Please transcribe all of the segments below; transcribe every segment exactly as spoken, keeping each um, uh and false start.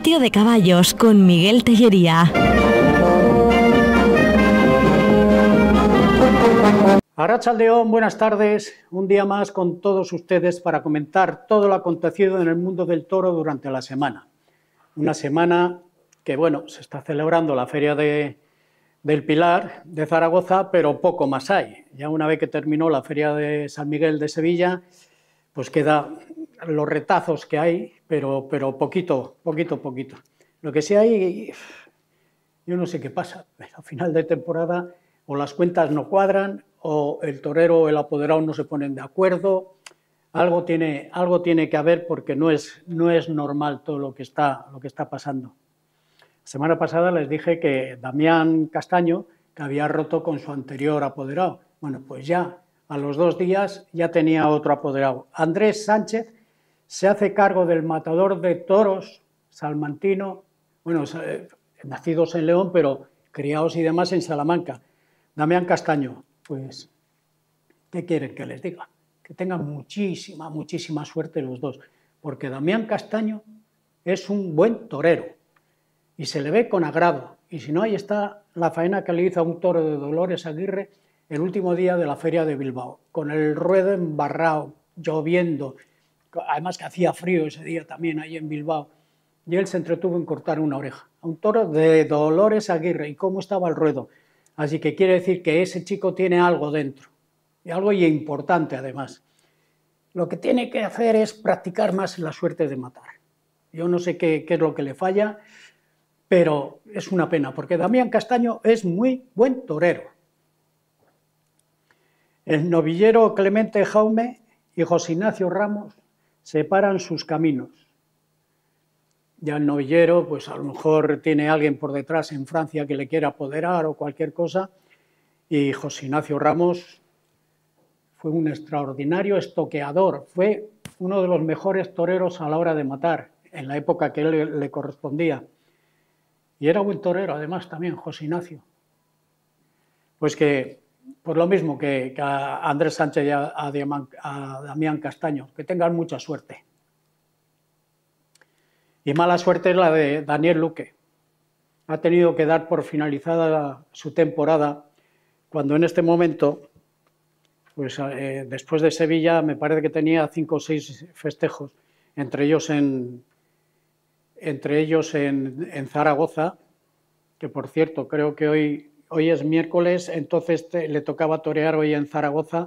Patio de Caballos con Miguel Tellería. Arratsaldeon, buenas tardes. Un día más con todos ustedes para comentar todo lo acontecido en el mundo del toro durante la semana. Una semana que, bueno, se está celebrando la Feria de, del Pilar de Zaragoza, pero poco más hay. Ya una vez que terminó la Feria de San Miguel de Sevilla, pues queda los retazos que hay, pero, pero poquito, poquito, poquito. Lo que sí hay, yo no sé qué pasa. A final de temporada o las cuentas no cuadran, o el torero o el apoderado no se ponen de acuerdo. Algo tiene, algo tiene que haber, porque no es, no es normal todo lo que está, lo que está pasando. La semana pasada les dije que Damián Castaño, que había roto con su anterior apoderado. Bueno, pues ya a los dos días ya tenía otro apoderado. Andrés Sánchez se hace cargo del matador de toros salmantino, bueno, nacidos en León, pero criados y demás en Salamanca. Damián Castaño, pues, ¿qué quieren que les diga? Que tengan muchísima, muchísima suerte los dos, porque Damián Castaño es un buen torero y se le ve con agrado. Y si no, ahí está la faena que le hizo a un toro de Dolores Aguirre el último día de la Feria de Bilbao, con el ruedo embarrado, lloviendo, además que hacía frío ese día también ahí en Bilbao, y él se entretuvo en cortar una oreja a un toro de Dolores Aguirre. ¿Y cómo estaba el ruedo? Así que quiere decir que ese chico tiene algo dentro, y algo importante además. Lo que tiene que hacer es practicar más la suerte de matar. Yo no sé qué, qué es lo que le falla, pero es una pena, porque Damián Castaño es muy buen torero. El novillero Clemente Jaume y José Ignacio Ramos separan sus caminos. Ya el novillero, pues a lo mejor tiene alguien por detrás en Francia que le quiera apoderar o cualquier cosa, y José Ignacio Ramos fue un extraordinario estoqueador, fue uno de los mejores toreros a la hora de matar, en la época que él le correspondía. Y era buen torero, además, también, José Ignacio. Pues que, pues lo mismo que, que a Andrés Sánchez y a, a, Damián, a Damián Castaño, que tengan mucha suerte. Y mala suerte es la de Daniel Luque. Ha tenido que dar por finalizada su temporada, cuando en este momento, pues eh, después de Sevilla, me parece que tenía cinco o seis festejos, entre ellos en, entre ellos en, en Zaragoza, que por cierto, creo que hoy, hoy es miércoles, entonces te, le tocaba torear hoy en Zaragoza,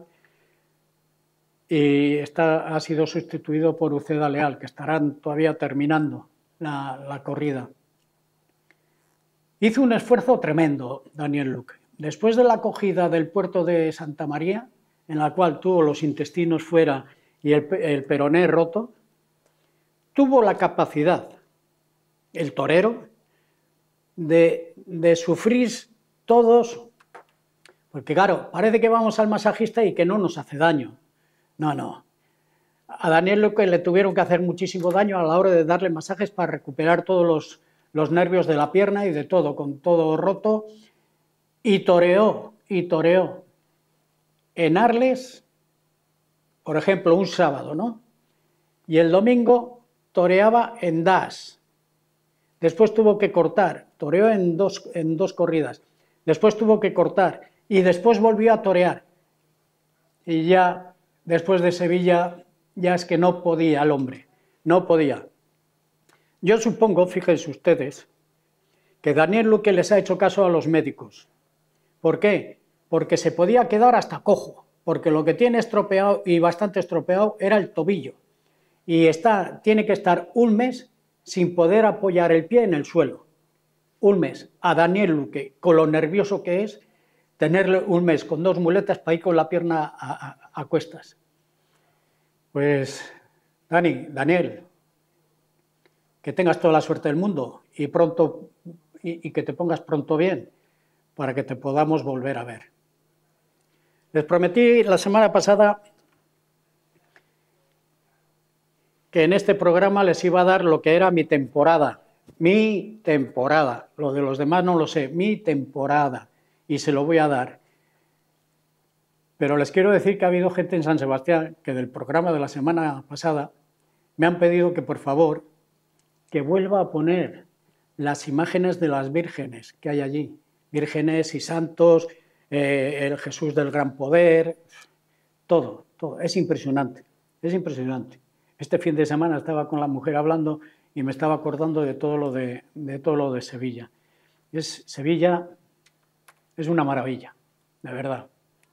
y está, ha sido sustituido por Uceda Leal, que estarán todavía terminando la, la corrida. Hizo un esfuerzo tremendo Daniel Luque. Después de la acogida del puerto de Santa María, en la cual tuvo los intestinos fuera y el, el peroné roto, tuvo la capacidad, el torero, de, de sufrir todos, porque claro, parece que vamos al masajista y que no nos hace daño. No, no. A Daniel Luque le tuvieron que hacer muchísimo daño a la hora de darle masajes para recuperar todos los, los nervios de la pierna y de todo, con todo roto, y toreó, y toreó. En Arles, por ejemplo, un sábado, ¿no? Y el domingo toreaba en Das. Después tuvo que cortar, toreó en dos, en dos corridas. Después tuvo que cortar y después volvió a torear. Y ya, después de Sevilla, ya es que no podía el hombre, no podía. Yo supongo, fíjense ustedes, que Daniel Luque les ha hecho caso a los médicos. ¿Por qué? Porque se podía quedar hasta cojo, porque lo que tiene estropeado y bastante estropeado era el tobillo. Y está, tiene que estar un mes sin poder apoyar el pie en el suelo. Un mes. A Daniel Luque, con lo nervioso que es, tenerle un mes con dos muletas para ir con la pierna a, a, a cuestas. Pues, Dani, Daniel, que tengas toda la suerte del mundo y, pronto, y, y que te pongas pronto bien para que te podamos volver a ver. Les prometí la semana pasada que en este programa les iba a dar lo que era mi temporada, mi temporada, lo de los demás no lo sé, mi temporada, y se lo voy a dar. Pero les quiero decir que ha habido gente en San Sebastián que del programa de la semana pasada me han pedido que por favor, que vuelva a poner las imágenes de las vírgenes que hay allí, vírgenes y santos, eh, el Jesús del Gran Poder, todo, todo, es impresionante, es impresionante. Este fin de semana estaba con la mujer hablando y me estaba acordando de todo lo de, de, todo lo de Sevilla. Es, Sevilla es una maravilla, de verdad.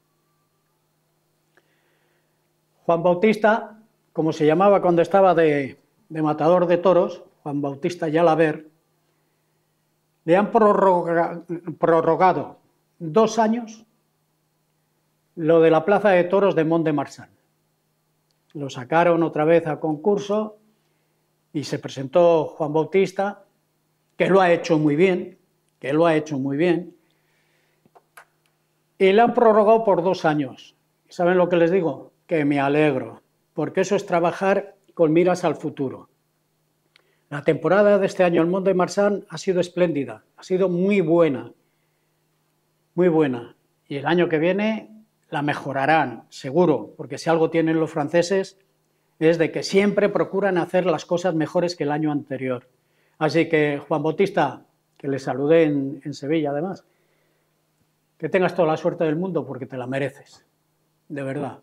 Juan Bautista, como se llamaba cuando estaba de, de matador de toros, Juan Bautista Yalaber, le han prorroga, prorrogado dos años lo de la plaza de toros de Mont de Marsan. Lo sacaron otra vez a concurso y se presentó Juan Bautista, que lo ha hecho muy bien, que lo ha hecho muy bien, y le han prorrogado por dos años. ¿Saben lo que les digo? Que me alegro, porque eso es trabajar con miras al futuro. La temporada de este año en Mont de Marsan ha sido espléndida, ha sido muy buena, muy buena, y el año que viene la mejorarán, seguro, porque si algo tienen los franceses es de que siempre procuran hacer las cosas mejores que el año anterior. Así que, Juan Bautista, que le saludé en, en Sevilla además, que tengas toda la suerte del mundo porque te la mereces, de verdad.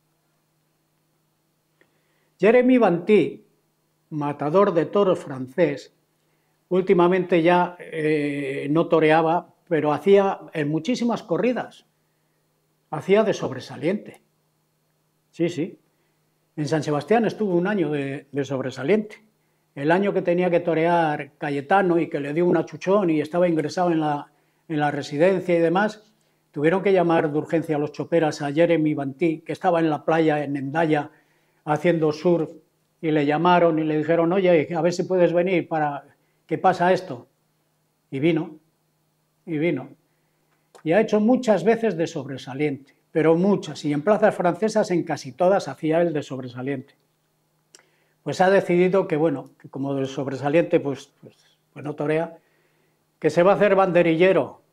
Jeremy Banty, matador de toros francés, últimamente ya eh, no toreaba, pero hacía en muchísimas corridas, hacía de sobresaliente. Sí, sí. En San Sebastián estuvo un año de, de sobresaliente. El año que tenía que torear Cayetano y que le dio un achuchón y estaba ingresado en la, en la residencia y demás, tuvieron que llamar de urgencia a los choperas a Jeremy Banty, que estaba en la playa en Hendaya haciendo surf, y le llamaron y le dijeron, oye, a ver si puedes venir para que pasa esto. Y vino, y vino. Y ha hecho muchas veces de sobresaliente, pero muchas, y en plazas francesas en casi todas hacía él de sobresaliente. Pues ha decidido que, bueno, que como de sobresaliente pues, pues, pues no torea, que se va a hacer banderillero.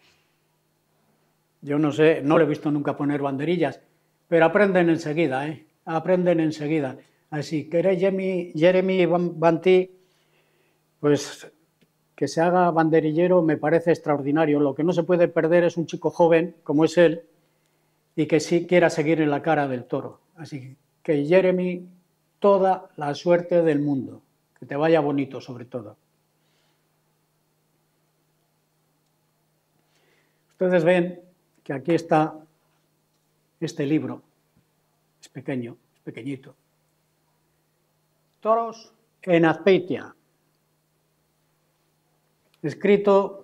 Yo no sé, no le he visto nunca poner banderillas, pero aprenden enseguida, ¿eh? Aprenden enseguida. Así que Jeremy, Jeremy Banty, pues que se haga banderillero me parece extraordinario. Lo que no se puede perder es un chico joven, como es él, y que sí quiera seguir en la cara del toro. Así que Jeremy, toda la suerte del mundo. Que te vaya bonito, sobre todo. Ustedes ven que aquí está este libro. Es pequeño, es pequeñito. Toros en Azpeitia. Escrito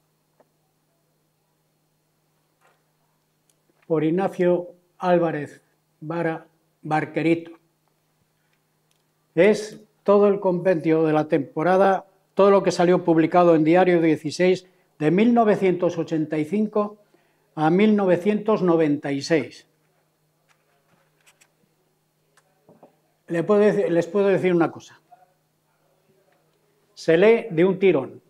por Ignacio Álvarez Vara Barquerito. Es todo el compendio de la temporada, todo lo que salió publicado en Diario dieciséis de mil novecientos ochenta y cinco a mil novecientos noventa y seis. Les puedo decir, les puedo decir una cosa. Se lee de un tirón.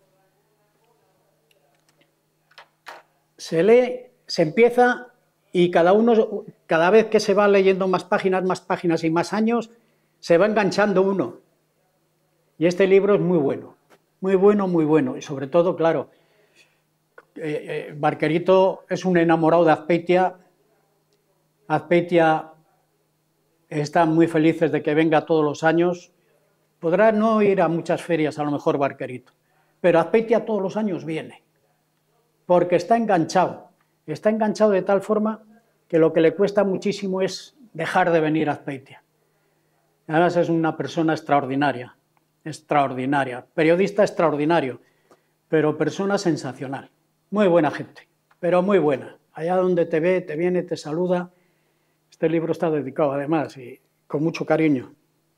Se lee, se empieza y cada uno, cada vez que se va leyendo más páginas, más páginas y más años, se va enganchando uno. Y este libro es muy bueno, muy bueno, muy bueno. Y sobre todo, claro, eh, eh, Barquerito es un enamorado de Azpeitia. Azpeitia están muy felices de que venga todos los años. Podrá no ir a muchas ferias, a lo mejor Barquerito, pero Azpeitia todos los años viene, porque está enganchado. Está enganchado de tal forma que lo que le cuesta muchísimo es dejar de venir a Azpeitia. Además es una persona extraordinaria, extraordinaria, periodista extraordinario, pero persona sensacional. Muy buena gente, pero muy buena. Allá donde te ve, te viene, te saluda. Este libro está dedicado además y con mucho cariño.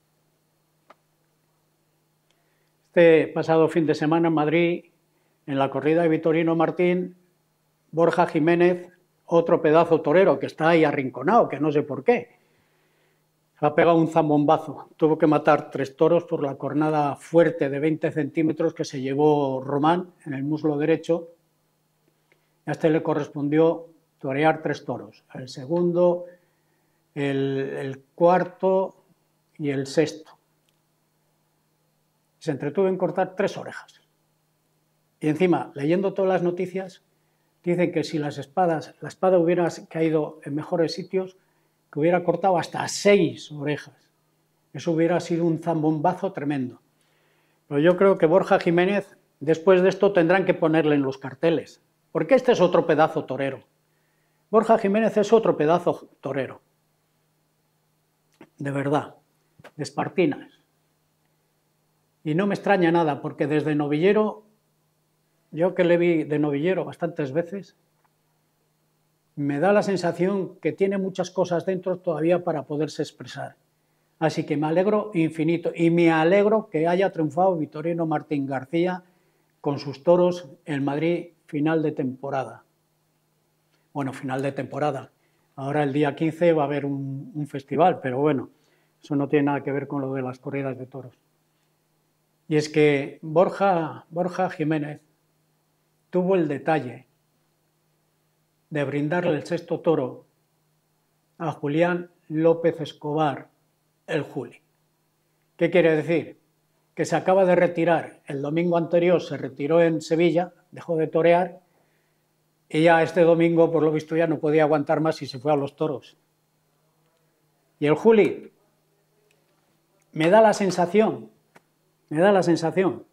Este pasado fin de semana en Madrid, en la corrida de Vitorino Martín, Borja Jiménez, otro pedazo torero que está ahí arrinconado, que no sé por qué, ha pegado un zambombazo. Tuvo que matar tres toros por la cornada fuerte de veinte centímetros que se llevó Román en el muslo derecho. A este le correspondió torear tres toros, el segundo, el, el cuarto y el sexto. Se entretuvo en cortar tres orejas. Y encima, leyendo todas las noticias, dicen que si las espadas, la espada hubiera caído en mejores sitios, que hubiera cortado hasta seis orejas. Eso hubiera sido un zambombazo tremendo. Pero yo creo que Borja Jiménez, después de esto, tendrán que ponerle en los carteles, porque este es otro pedazo torero. Borja Jiménez es otro pedazo torero. De verdad, de Espartinas. Y no me extraña nada, porque desde novillero, yo que le vi de novillero bastantes veces, me da la sensación que tiene muchas cosas dentro todavía para poderse expresar. Así que me alegro infinito, y me alegro que haya triunfado Victorino Martín García con sus toros en Madrid final de temporada. Bueno, final de temporada. Ahora el día quince va a haber un, un festival, pero bueno, eso no tiene nada que ver con lo de las corridas de toros. Y es que Borja, Borja Jiménez tuvo el detalle de brindarle el sexto toro a Julián López Escobar, el Juli. ¿Qué quiere decir? Que se acaba de retirar, el domingo anterior se retiró en Sevilla, dejó de torear, y ya este domingo, por lo visto, ya no podía aguantar más y se fue a los toros. Y el Juli, me da la sensación, me da la sensación,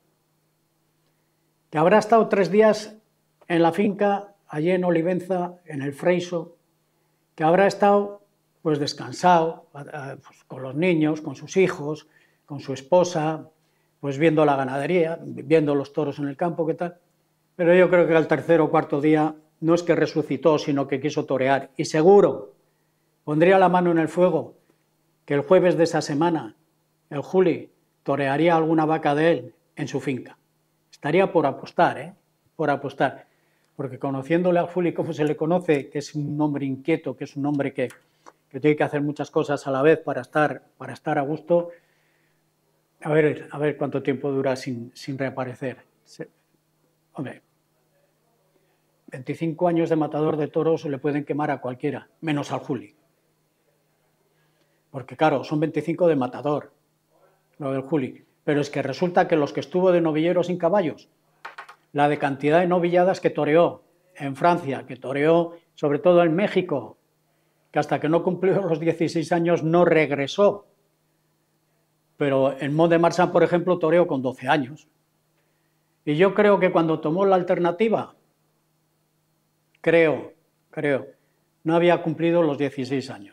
que habrá estado tres días en la finca, allí en Olivenza, en el Freiso, que habrá estado pues descansado, pues, con los niños, con sus hijos, con su esposa, pues viendo la ganadería, viendo los toros en el campo, ¿qué tal? Pero yo creo que al tercer o cuarto día no es que resucitó, sino que quiso torear. Y seguro, pondría la mano en el fuego, que el jueves de esa semana, el Juli torearía alguna vaca de él en su finca. Estaría por apostar, ¿eh? Por apostar. Porque conociéndole al Juli como se le conoce, que es un hombre inquieto, que es un hombre que, que tiene que hacer muchas cosas a la vez para estar, para estar a gusto, a ver, a ver cuánto tiempo dura sin, sin reaparecer. Se, hombre, veinticinco años de matador de toros le pueden quemar a cualquiera, menos al Juli. Porque claro, son veinticinco de matador, lo del Juli. Pero es que resulta que los que estuvo de novillero sin caballos, la de cantidad de novilladas que toreó en Francia, que toreó sobre todo en México, que hasta que no cumplió los dieciséis años no regresó. Pero en Mont-de-Marsan, por ejemplo, toreó con doce años. Y yo creo que cuando tomó la alternativa, creo, creo, no había cumplido los dieciséis años.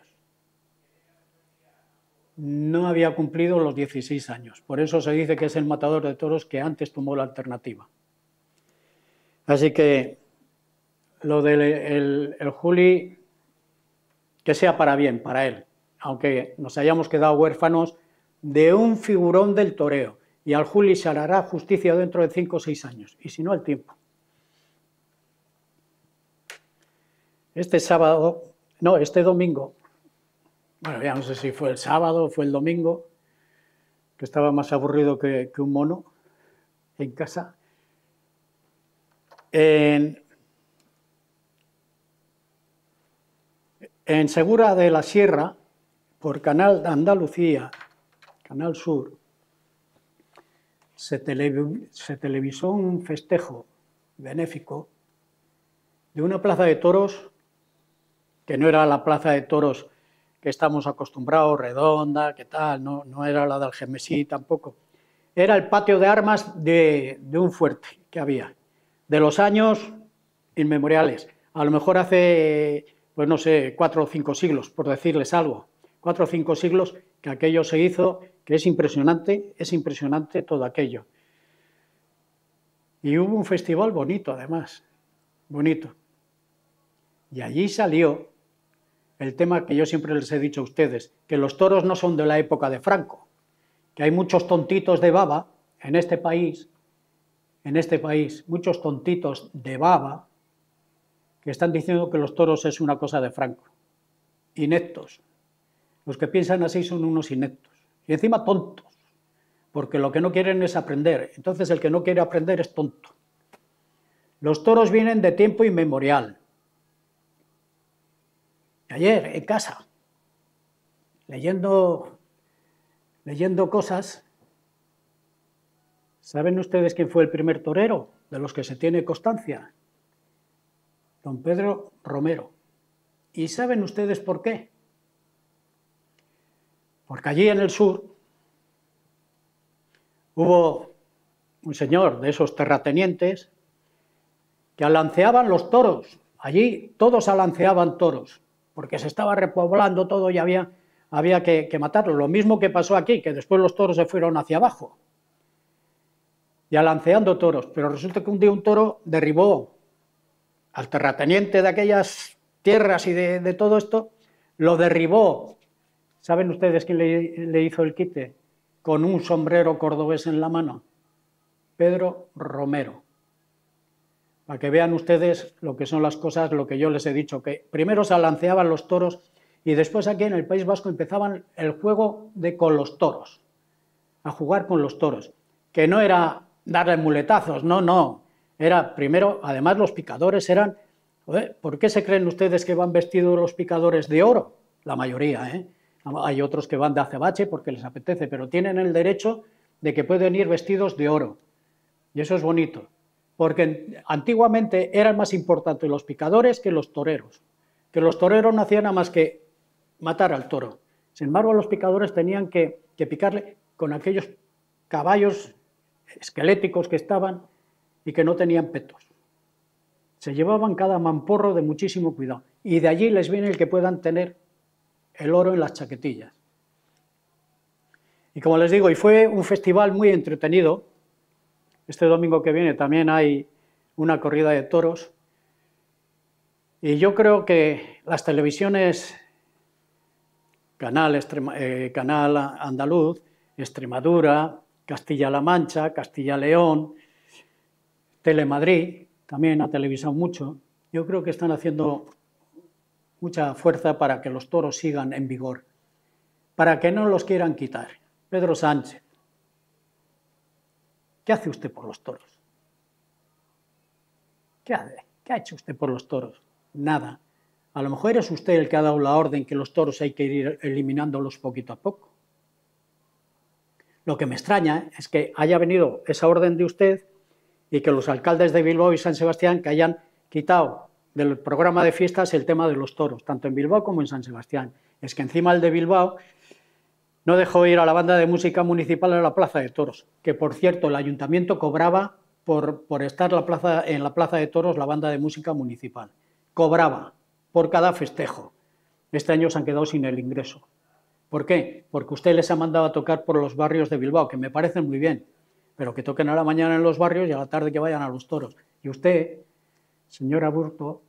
No había cumplido los dieciséis años. Por eso se dice que es el matador de toros que antes tomó la alternativa. Así que lo del el, el Juli, que sea para bien, para él, aunque nos hayamos quedado huérfanos de un figurón del toreo. Y al Juli se hará justicia dentro de cinco o seis años, y si no, el tiempo. Este sábado, no, este domingo, bueno, ya no sé si fue el sábado o fue el domingo, que estaba más aburrido que, que un mono en casa. En, en Segura de la Sierra, por Canal de Andalucía, Canal Sur, se, tele, se televisó un festejo benéfico de una plaza de toros que no era la plaza de toros que estamos acostumbrados, redonda, que tal, no, no era la del Gemesí tampoco. Era el patio de armas de, de un fuerte que había, de los años inmemoriales, a lo mejor hace, pues no sé, cuatro o cinco siglos, por decirles algo, cuatro o cinco siglos que aquello se hizo, que es impresionante, es impresionante todo aquello. Y hubo un festival bonito, además, bonito. Y allí salió el tema que yo siempre les he dicho a ustedes, que los toros no son de la época de Franco, que hay muchos tontitos de baba en este país, en este país, muchos tontitos de baba, que están diciendo que los toros es una cosa de Franco. Ineptos. Los que piensan así son unos ineptos. Y encima tontos, porque lo que no quieren es aprender. Entonces el que no quiere aprender es tonto. Los toros vienen de tiempo inmemorial. Ayer, en casa, leyendo, leyendo cosas, ¿Saben ustedes quién fue el primer torero de los que se tiene constancia? Don Pedro Romero. ¿Y saben ustedes por qué? Porque allí en el sur hubo un señor de esos terratenientes que alanceaban los toros. Allí todos alanceaban toros, porque se estaba repoblando todo y había, había que, que matarlos. Lo mismo que pasó aquí, que después los toros se fueron hacia abajo. Y alanceando toros. Pero resulta que un día un toro derribó al terrateniente de aquellas tierras y de, de todo esto, lo derribó. ¿Saben ustedes quién le, le hizo el quite? Con un sombrero cordobés en la mano. Pedro Romero. Para que vean ustedes lo que son las cosas, lo que yo les he dicho, que primero se alanceaban los toros y después aquí en el País Vasco empezaban el juego de con los toros, a jugar con los toros, que no era darle muletazos, no, no, era primero, además los picadores eran, ¿por qué se creen ustedes que van vestidos los picadores de oro? La mayoría, ¿eh? Hay otros que van de azabache porque les apetece, pero tienen el derecho de que pueden ir vestidos de oro, y eso es bonito. Porque antiguamente eran más importantes los picadores que los toreros, que los toreros no hacían nada más que matar al toro. Sin embargo, los picadores tenían que, que picarle con aquellos caballos esqueléticos que estaban y que no tenían petos. Se llevaban cada mamporro de muchísimo cuidado, y de allí les viene el que puedan tener el oro en las chaquetillas. Y como les digo, y fue un festival muy entretenido. Este domingo que viene también hay una corrida de toros y yo creo que las televisiones, Canal, Extrema, eh, Canal Andaluz, Extremadura, Castilla-La Mancha, Castilla-León, Telemadrid, también ha televisado mucho, yo creo que están haciendo mucha fuerza para que los toros sigan en vigor, para que no los quieran quitar. Pedro Sánchez, ¿qué hace usted por los toros? ¿Qué hace? ¿Qué ha hecho usted por los toros? Nada. A lo mejor es usted el que ha dado la orden que los toros hay que ir eliminándolos poquito a poco. Lo que me extraña es que haya venido esa orden de usted y que los alcaldes de Bilbao y San Sebastián que hayan quitado del programa de fiestas el tema de los toros, tanto en Bilbao como en San Sebastián. Es que encima el de Bilbao no dejó ir a la banda de música municipal a la Plaza de Toros, que por cierto el ayuntamiento cobraba por, por estar la plaza, en la Plaza de Toros la banda de música municipal. Cobraba por cada festejo. Este año se han quedado sin el ingreso. ¿Por qué? Porque usted les ha mandado a tocar por los barrios de Bilbao, que me parecen muy bien, pero que toquen a la mañana en los barrios y a la tarde que vayan a los toros. Y usted, señor Aburto,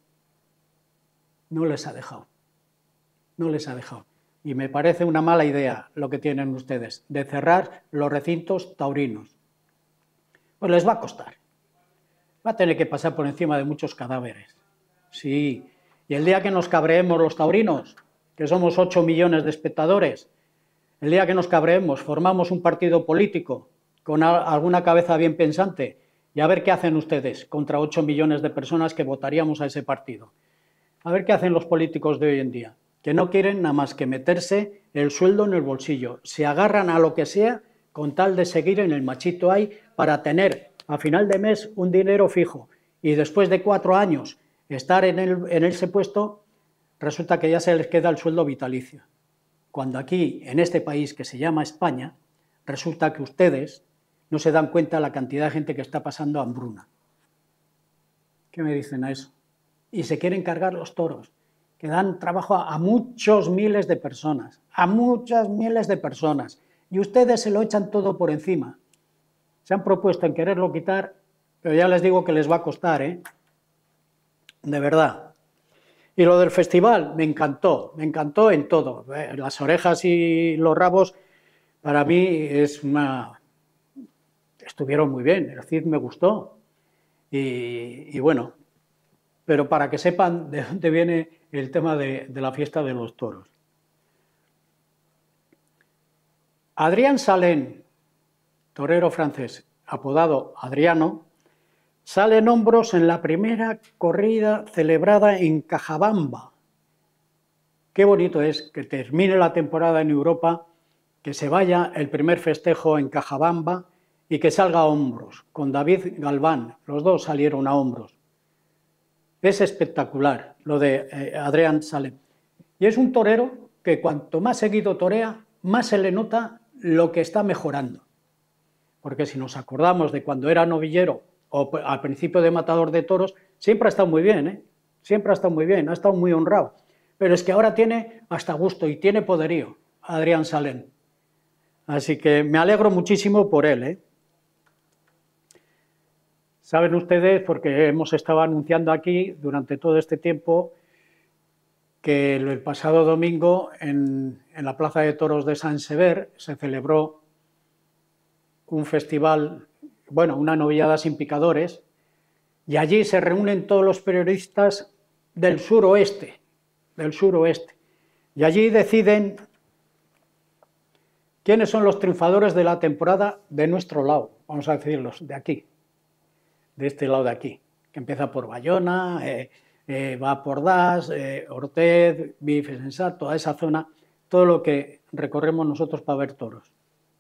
no les ha dejado. No les ha dejado. Y me parece una mala idea lo que tienen ustedes, de cerrar los recintos taurinos. Pues les va a costar. Va a tener que pasar por encima de muchos cadáveres. Sí. Y el día que nos cabreemos los taurinos, que somos ocho millones de espectadores, el día que nos cabreemos, formamos un partido político con alguna cabeza bien pensante y a ver qué hacen ustedes contra ocho millones de personas que votaríamos a ese partido. A ver qué hacen los políticos de hoy en día, que no quieren nada más que meterse el sueldo en el bolsillo. Se agarran a lo que sea con tal de seguir en el machito ahí para tener a final de mes un dinero fijo y después de cuatro años estar en, el, en ese puesto, resulta que ya se les queda el sueldo vitalicio. Cuando aquí, en este país que se llama España, resulta que ustedes no se dan cuenta de la cantidad de gente que está pasando hambruna. ¿Qué me dicen a eso? Y se quieren cargar los toros, que dan trabajo a, a muchos miles de personas, a muchas miles de personas, y ustedes se lo echan todo por encima. Se han propuesto en quererlo quitar, pero ya les digo que les va a costar, ¿eh? De verdad. Y lo del festival, me encantó, me encantó en todo. Las orejas y los rabos, para mí, es una... estuvieron muy bien, el Cid me gustó. Y, y bueno, pero para que sepan de dónde viene el tema de, de la fiesta de los toros. Adrián Salén, torero francés, apodado Adriano, sale en hombros en la primera corrida celebrada en Cajabamba. Qué bonito es que termine la temporada en Europa, que se vaya el primer festejo en Cajabamba y que salga a hombros, con David Galván, los dos salieron a hombros. Es espectacular lo de eh, Adrián Salem. Y es un torero que cuanto más seguido torea, más se le nota lo que está mejorando. Porque si nos acordamos de cuando era novillero o al principio de matador de toros, siempre ha estado muy bien, ¿eh? Siempre ha estado muy bien, ha estado muy honrado. Pero es que ahora tiene hasta gusto y tiene poderío, Adrián Salem. Así que me alegro muchísimo por él, ¿eh? Saben ustedes, porque hemos estado anunciando aquí durante todo este tiempo, que el pasado domingo en, en la Plaza de Toros de Sant Sever se celebró un festival, bueno, una novillada sin picadores, y allí se reúnen todos los periodistas del suroeste, del suroeste, y allí deciden quiénes son los triunfadores de la temporada de nuestro lado, vamos a decirlos, de aquí, de este lado de aquí, que empieza por Bayona, eh, eh, va por Das, eh, Ortez, Bifesensat, toda esa zona, todo lo que recorremos nosotros para ver toros.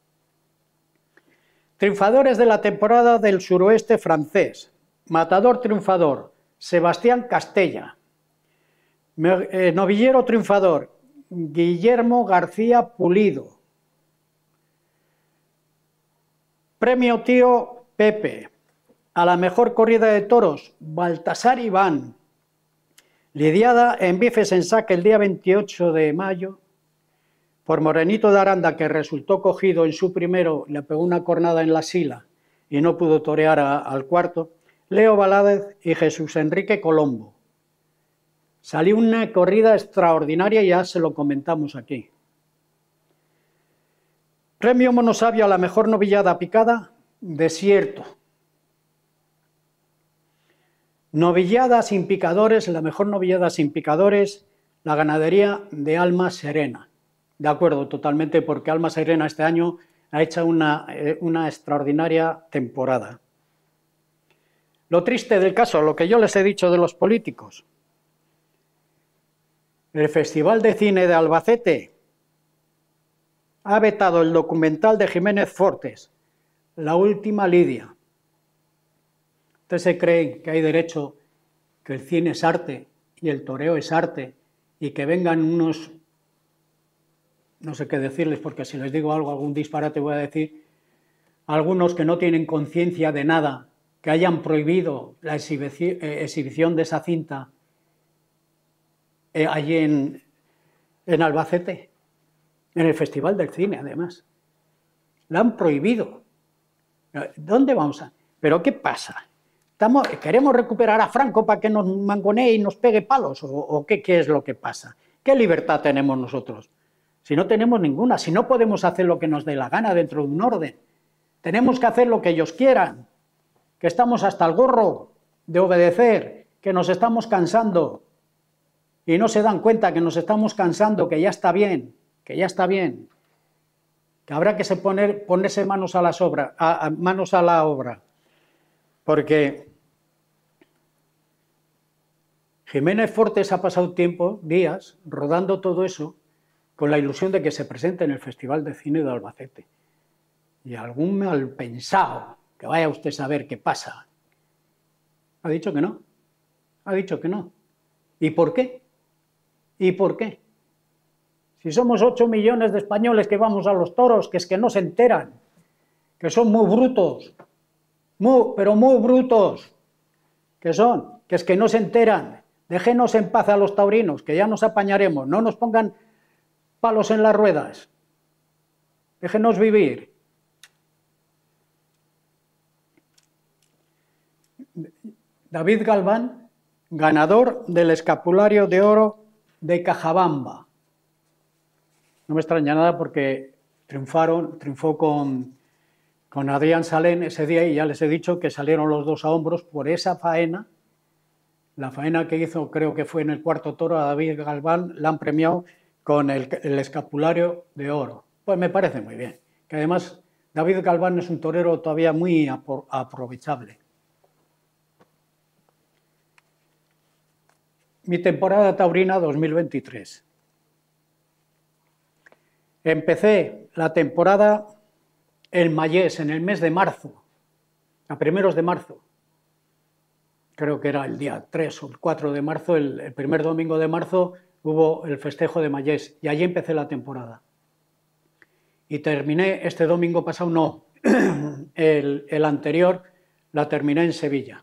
Triunfadores de la temporada del suroeste francés. Matador triunfador, Sebastián Castella. Eh, novillero triunfador, Guillermo García Pulido. Premio Tío Pepe. A la mejor corrida de toros, Baltasar Iván. Lidiada en Bifesensat el día veintiocho de mayo. Por Morenito de Aranda, que resultó cogido en su primero, le pegó una cornada en la sila y no pudo torear a, al cuarto, Leo Valadez y Jesús Enrique Colombo. Salió una corrida extraordinaria y ya se lo comentamos aquí. Premio Monosabio a la mejor novillada picada, Desierto. Novillada sin picadores, la mejor novillada sin picadores, la ganadería de Alma Serena. De acuerdo, totalmente, porque Alma Serena este año ha hecho una, eh, una extraordinaria temporada. Lo triste del caso, lo que yo les he dicho de los políticos. El Festival de Cine de Albacete ha vetado el documental de Jiménez Fortes, La última lidia. ¿Ustedes se creen que hay derecho, que el cine es arte y el toreo es arte y que vengan unos... no sé qué decirles, porque si les digo algo, algún disparate voy a decir, algunos que no tienen conciencia de nada, que hayan prohibido la exhibición, eh, exhibición de esa cinta eh, allí en, en Albacete, en el Festival del Cine, además. La han prohibido. ¿Dónde vamos a...? ¿Pero qué pasa? ¿Estamos, ¿Queremos recuperar a Franco para que nos mangonee y nos pegue palos? ¿O, o qué, qué es lo que pasa? ¿Qué libertad tenemos nosotros? Si no tenemos ninguna, si no podemos hacer lo que nos dé la gana dentro de un orden, tenemos que hacer lo que ellos quieran, que estamos hasta el gorro de obedecer, que nos estamos cansando y no se dan cuenta que nos estamos cansando, que ya está bien, que ya está bien, que habrá que se poner, ponerse manos a, las obras, a, a manos a la obra, porque Jiménez Fortes ha pasado tiempo, días, rodando todo eso, con la ilusión de que se presente en el Festival de Cine de Albacete. Y algún mal pensado, que vaya usted a saber qué pasa, ha dicho que no, ha dicho que no. ¿Y por qué? ¿Y por qué? Si somos ocho millones de españoles que vamos a los toros, que es que no se enteran, que son muy brutos, muy, pero muy brutos, que son, que es que no se enteran. Déjenos en paz a los taurinos, que ya nos apañaremos, no nos pongan palos en las ruedas. Déjenos vivir. David Galván, ganador del escapulario de oro de Cajabamba. No me extraña nada porque triunfaron, triunfó con, con Adrián Salem ese día y ya les he dicho que salieron los dos a hombros por esa faena. La faena que hizo, creo que fue en el cuarto toro, a David Galván la han premiado con el, el escapulario de oro. Pues me parece muy bien, que además David Galván es un torero todavía muy aprovechable. Mi temporada taurina dos mil veintitrés. Empecé la temporada el Mayés en el mes de marzo, a primeros de marzo. Creo que era el día tres o el cuatro de marzo, el, el primer domingo de marzo, hubo el festejo de Mayés y allí empecé la temporada. Y terminé, este domingo pasado no, el, el anterior la terminé en Sevilla.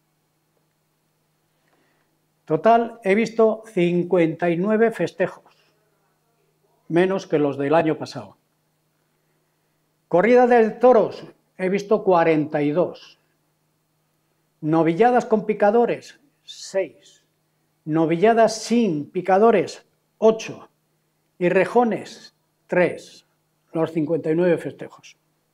Total, he visto cincuenta y nueve festejos, menos que los del año pasado. Corrida de toros, he visto cuarenta y dos. Novilladas con picadores, seis. Novilladas sin picadores, ocho. Y rejones, tres. Los cincuenta y nueve festejos.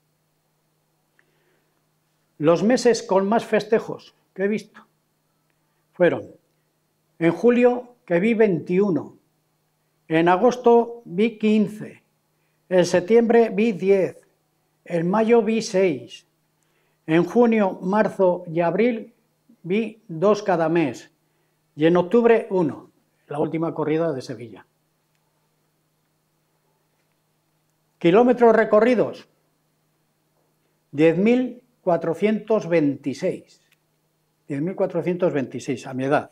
Los meses con más festejos que he visto fueron en julio, que vi veintiuno, en agosto vi quince, en septiembre vi diez, en mayo vi seis, en junio, marzo y abril vi dos cada mes y en octubre uno, la última corrida de Sevilla. Kilómetros recorridos, diez mil cuatrocientos veintiséis, diez mil cuatrocientos veintiséis a mi edad.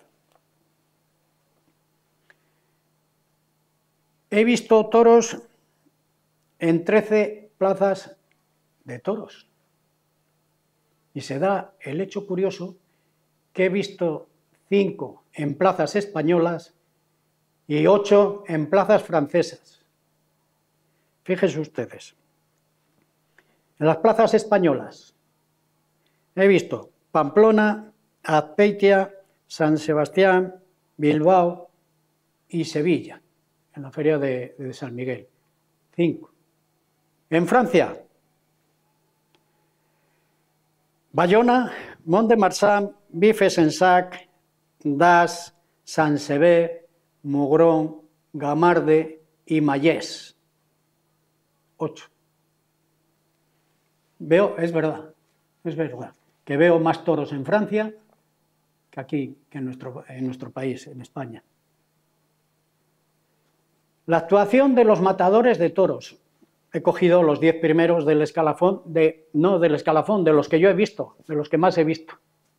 He visto toros en trece plazas de toros. Y se da el hecho curioso que he visto cinco en plazas españolas y ocho en plazas francesas. Fíjense ustedes. En las plazas españolas he visto Pamplona, Azpeitia, San Sebastián, Bilbao y Sevilla, en la feria de, de San Miguel. Cinco. En Francia, Bayona, Mont-de-Marsan, Villefranche-en-Sac, Das, Saint-Sever, Mugron, Gamarde y Mayés. Ocho. Veo, es verdad, es verdad, que veo más toros en Francia que aquí, que en nuestro, en nuestro país, en España. La actuación de los matadores de toros. He cogido los diez primeros del escalafón, de, no del escalafón, de los que yo he visto, de los que más he visto.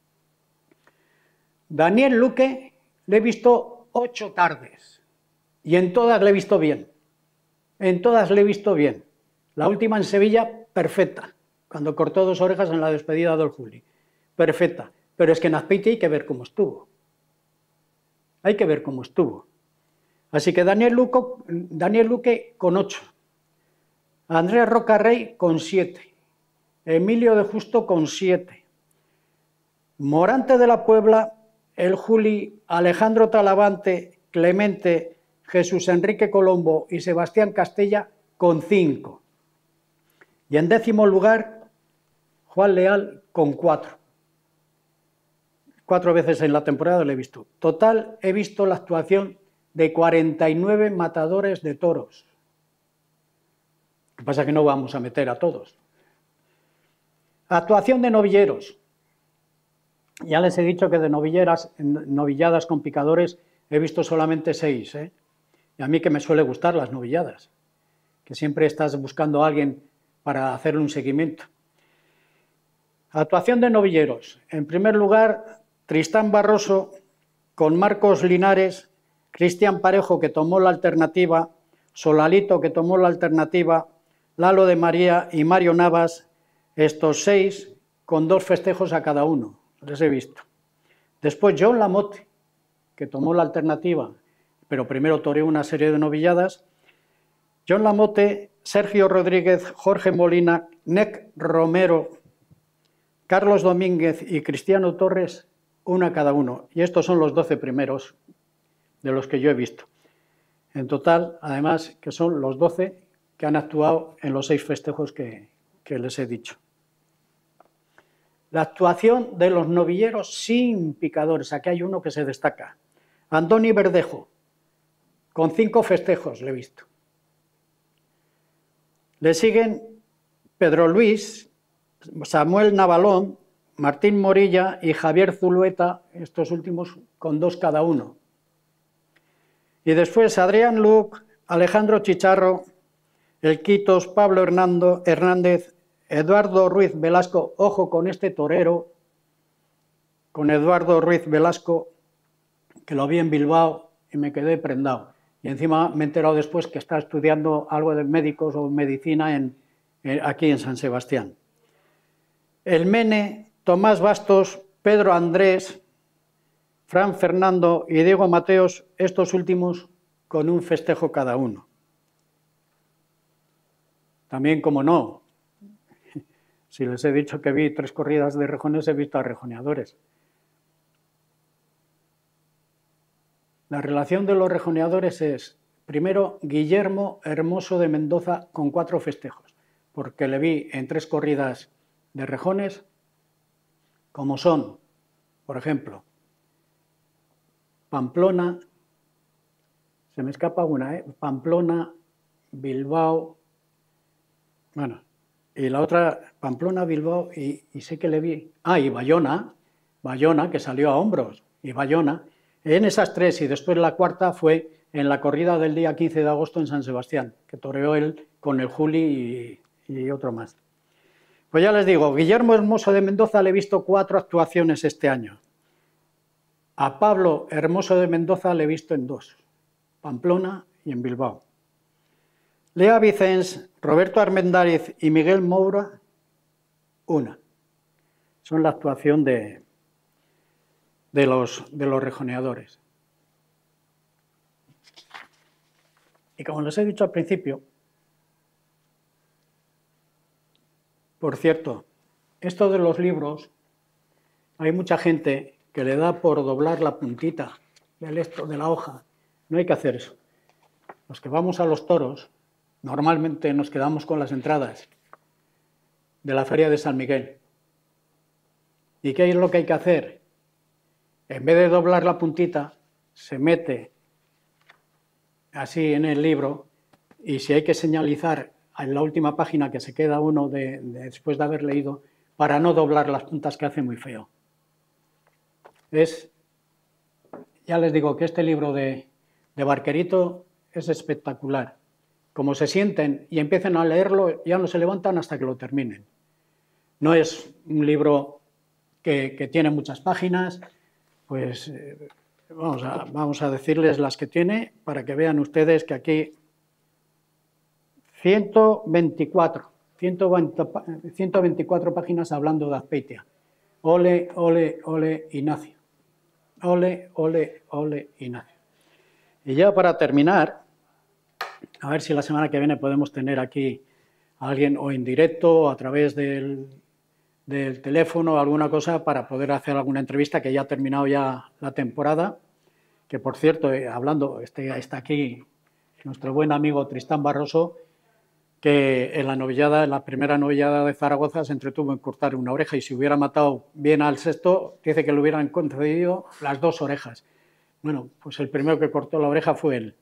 Daniel Luque le he visto ocho tardes y en todas le he visto bien. En todas le he visto bien. La última en Sevilla, perfecta, cuando cortó dos orejas en la despedida del Juli. Perfecta. Pero es que en Azpeitia hay que ver cómo estuvo. Hay que ver cómo estuvo. Así que Daniel Luque, Daniel Luque con ocho. Andrés Rocarrey con siete. Emilio de Justo con siete. Morante de la Puebla, el Juli, Alejandro Talavante, Clemente, Jesús Enrique Colombo y Sebastián Castella con cinco. Y en décimo lugar, Juan Leal con cuatro. Cuatro veces en la temporada lo he visto. Total, he visto la actuación de cuarenta y nueve matadores de toros. Lo que pasa es que no vamos a meter a todos. Actuación de novilleros. Ya les he dicho que de novilleras, novilladas con picadores he visto solamente seis, ¿eh? Y a mí que me suele gustar las novilladas, que siempre estás buscando a alguien para hacerle un seguimiento. Actuación de novilleros. En primer lugar, Tristán Barroso con Marcos Linares, Cristian Parejo, que tomó la alternativa, Solalito, que tomó la alternativa, Lalo de María y Mario Navas, estos seis con dos festejos a cada uno, les he visto. Después John Lamote, que tomó la alternativa, pero primero toreó una serie de novilladas. John Lamote, Sergio Rodríguez, Jorge Molina, Nec Romero, Carlos Domínguez y Cristiano Torres, una cada uno. Y estos son los doce primeros de los que yo he visto. En total, además, que son los doce que han actuado en los seis festejos que, que les he dicho. La actuación de los novilleros sin picadores. Aquí hay uno que se destaca. Andoni Verdejo, con cinco festejos le he visto. Le siguen Pedro Luis, Samuel Navalón, Martín Morilla y Javier Zulueta, estos últimos con dos cada uno. Y después Adrián Luc, Alejandro Chicharro, El Quitos, Pablo Hernando, Hernández, Eduardo Ruiz Velasco, ojo con este torero, con Eduardo Ruiz Velasco, que lo vi en Bilbao y me quedé prendado. Y encima me he enterado después que está estudiando algo de médicos o medicina en, en, aquí en San Sebastián. El Mene, Tomás Bastos, Pedro Andrés, Fran Fernando y Diego Mateos, estos últimos con un festejo cada uno. También, como no, si les he dicho que vi tres corridas de rejones, he visto a rejoneadores. La relación de los rejoneadores es, primero, Guillermo Hermoso de Mendoza con cuatro festejos, porque le vi en tres corridas de rejones, como son, por ejemplo, Pamplona, se me escapa una, ¿eh? Pamplona, Bilbao, bueno, y la otra, Pamplona, Bilbao, y, y sé que le vi, ah, y Bayona, Bayona, que salió a hombros, y Bayona, en esas tres, y después la cuarta fue en la corrida del día quince de agosto en San Sebastián, que toreó él con el Juli y, y otro más. Pues ya les digo, Guillermo Hermoso de Mendoza le he visto cuatro actuaciones este año. A Pablo Hermoso de Mendoza le he visto en dos, Pamplona y en Bilbao. Lea Vicens, Roberto Armendáriz y Miguel Moura, una. Son la actuación de, de, los, de los rejoneadores. Y como les he dicho al principio, por cierto, esto de los libros, hay mucha gente que le da por doblar la puntita del esto, de la hoja. No hay que hacer eso. Los que vamos a los toros, normalmente nos quedamos con las entradas de la Feria de San Miguel. ¿Y qué es lo que hay que hacer? En vez de doblar la puntita, se mete así en el libro, y si hay que señalizar en la última página que se queda uno de, de, después de haber leído, para no doblar las puntas, que hace muy feo. Es, ya les digo que este libro de, de Barquerito es espectacular. Como se sienten y empiecen a leerlo, ya no se levantan hasta que lo terminen. No es un libro que, que tiene muchas páginas, pues eh, vamos, a, vamos a decirles las que tiene para que vean ustedes que aquí ciento veinticuatro, ciento veinticuatro páginas hablando de Azpeitia. Ole, ole, ole, Ignacio. Ole, ole, ole, Ignacio. Y ya para terminar, a ver si la semana que viene podemos tener aquí a alguien o en directo o a través del, del teléfono o alguna cosa para poder hacer alguna entrevista, que ya ha terminado ya la temporada, que por cierto, eh, hablando, este, está aquí nuestro buen amigo Tristán Barroso, que en la novillada, en la primera novillada de Zaragoza se entretuvo en cortar una oreja, y si hubiera matado bien al sexto, dice que le hubieran concedido las dos orejas. Bueno, pues el primero que cortó la oreja fue él.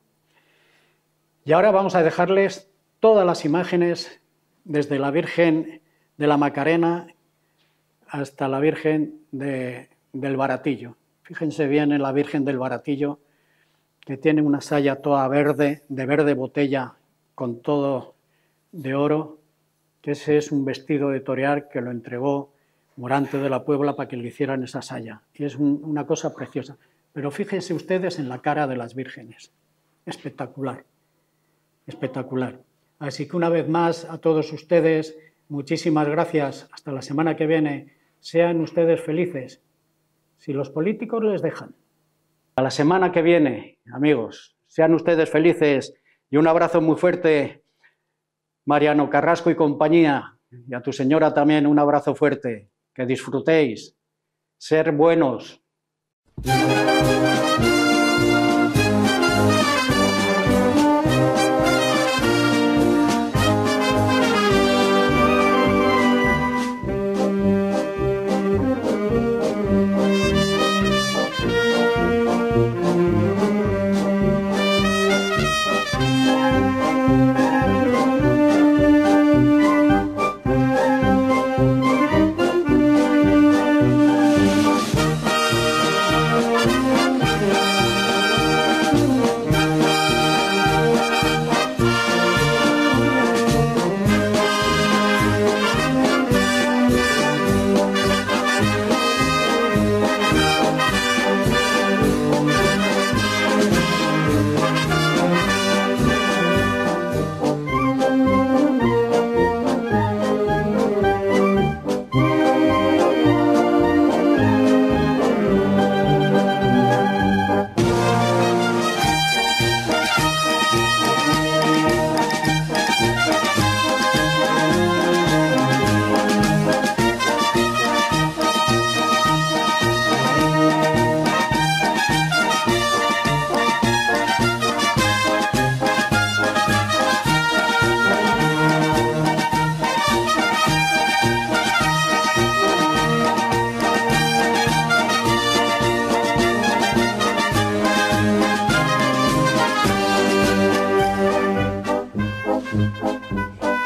Y ahora vamos a dejarles todas las imágenes, desde la Virgen de la Macarena hasta la Virgen de, del Baratillo. Fíjense bien en la Virgen del Baratillo, que tiene una saya toda verde, de verde botella, con todo de oro, que ese es un vestido de torear que lo entregó Morante de la Puebla para que le hicieran esa saya. Y es un, una cosa preciosa. Pero fíjense ustedes en la cara de las vírgenes. Espectacular, espectacular. Así que una vez más a todos ustedes, muchísimas gracias. Hasta la semana que viene. Sean ustedes felices, si los políticos les dejan. A la semana que viene, amigos, sean ustedes felices, y un abrazo muy fuerte, Mariano Carrasco y compañía, y a tu señora también un abrazo fuerte, que disfrutéis, ser buenos. Thank you.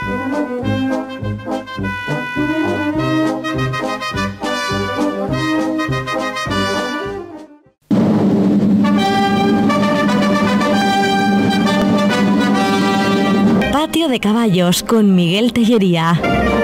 Patio de Caballos con Miguel Tellería.